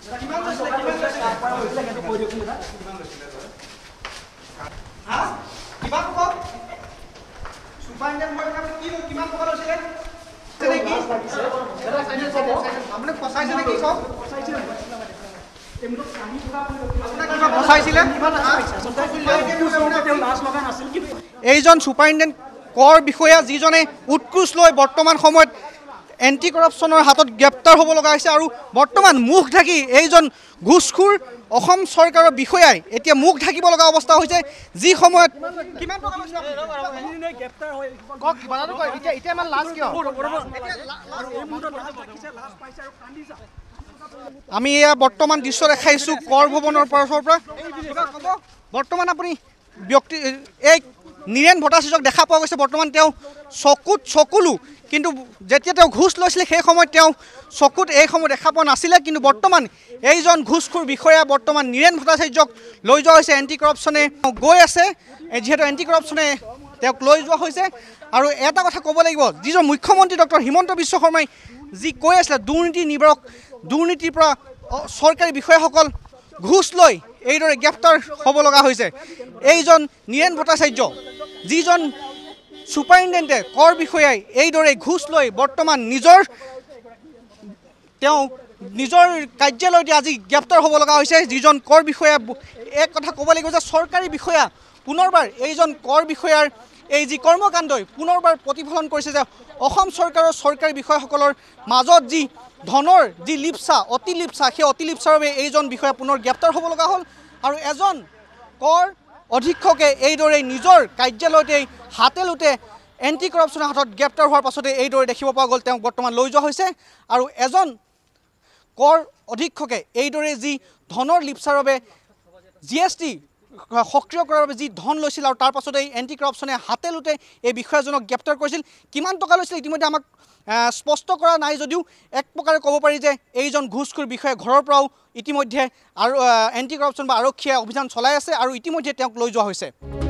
এইজন সুপাৰিনটেণ্ডেণ্ট কৰ বিষয়া যিজনে উৎকোচ লৈ বৰ্তমান সময়ত এণ্টি কৰাপশ্যনৰ হাতত গ্ৰেপ্তাৰ হ'ব লগা হৈছে আৰু বৰ্তমান মুখ ঢাকি এইজন ঘুষখোৰ অসম চৰকাৰৰ বিষয়াই এতিয়া মুখ ঢাকিব লগা অৱস্থা হৈছে যি সময়ত কিমান টকা লৈছে গ্ৰেপ্তাৰ হৈ কক বানাটো কয় এতিয়া ইমান লাজ কিয় আমি এয়া বৰ্তমান দৃশ্য দেখাইছোঁ কৰ ভৱনৰ পৰা বৰ্তমান আপুনি ব্যক্তি এই নীৰেণ ভট্টাচাৰ্যক দেখা পোৱা গৈছে বৰ্তমান তেওঁ চকুত চকুলো কিন্তু যেতিয়া তেওঁ ঘুষ লৈছিলে সেই সময়ত তেওঁ চকুত এই সময় দেখা পোৱা নাছিলে কিন্তু বৰ্তমান এইজন ঘুষখোৰ বিষয়া বৰ্তমান নীৰেণ ভট্টাচাৰ্যক লৈ যোৱা হৈছে এণ্টি কৰাপশ্যনে গৈ আছে যিহেতু এণ্টি কৰাপশ্যনে তেওঁক লৈ যোৱা হৈছে আৰু এটা কথা ক'ব লাগিব যিজন মুখ্যমন্ত্ৰী ডক্টৰ হিমন্ত বিশ্ব শৰ্মাই যি কৈ আছিলে দুৰ্নীতিৰ পৰা চৰকাৰী বিষয়াসকল ঘুষ লৈ এইদৰে গ্ৰেপ্তাৰ হ'ব লগা হৈছে এইজন নীৰেণ ভট্টাচাৰ্য যিজন সুপাৰিনটেণ্ডেণ্টে কৰ বিষয়াই এইদৰে ঘুষ লৈ বৰ্তমান নিজৰ কাৰ্যালয়তে আজি গ্ৰেপ্তাৰ হ'ব লগা হৈছে যিজন কৰ বিষয়া এক কথা ক'ব লাগিব যে চৰকাৰী বিষয়া পুনৰবাৰ এইজন কৰ বিষয়াৰ এই যি কৰ্মকাণ্ডই পুনৰবাৰ প্ৰতিফলন কৰিছে যে অসম চৰকাৰৰ চৰকাৰী বিষয়াসকলৰ মাজত যি ধনৰ যি লিপ্সা অতিলিপ্সা সেই অতিলিপ্সাৰ বাবে এইজন বিষয়া পুনৰ গ্ৰেপ্তাৰ হ'ব লগা হ'ল আৰু এজন কৰ অধীক্ষকে এইদৰে নিজৰ কাৰ্যালয়তে হাতে লোতে এণ্টি কৰাপশ্যনৰ হাতত গ্ৰেপ্তাৰ হোৱাৰ পাছতে এইদৰে দেখিব পোৱা গ'ল তেওঁক বৰ্তমান লৈ যোৱা হৈছে আৰু এজন কৰ অধীক্ষকে এইদৰে যি ধনৰ লিপ্সাৰ বাবে GST সক্ৰিয় কৰাৰ বাবে যি ধন লৈছিল আৰু তাৰ পাছতে এণ্টি কৰাপশ্যনে হাতে লোতে এই বিষয়াজনক গ্ৰেপ্তাৰ কৰিছিল কিমান টকা লৈছিল ইতিমধ্যে আমাক স্পষ্ট কৰা নাই যদিও এক প্ৰকাৰে ক'ব পাৰি যে এইজন ঘুষখোৰ বিষয়া ঘৰৰ পৰাও ইতিমধ্যে আৰু এণ্টি কৰাপশ্যন বা আৰক্ষীয়ে অভিযান চলাই আছে আৰু ইতিমধ্যে তেওঁক লৈ যোৱা হৈছে